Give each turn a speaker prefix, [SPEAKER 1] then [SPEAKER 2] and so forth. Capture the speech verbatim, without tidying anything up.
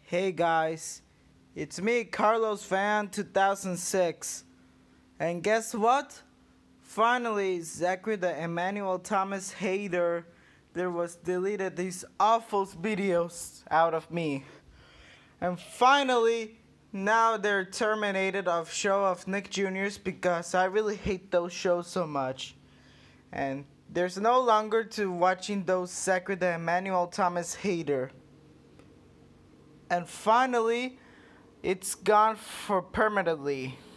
[SPEAKER 1] Hey guys, it's me, Carlos Fan two thousand six. And guess what? Finally, Zachary the Emmanuel Thomas hater, there was deleted these awful videos out of me. And finally, now they're terminated of show of Nick Junior's because I really hate those shows so much. And there's no longer to watching those Zachary the Emmanuel Thomas hater. And finally, it's gone for permanently.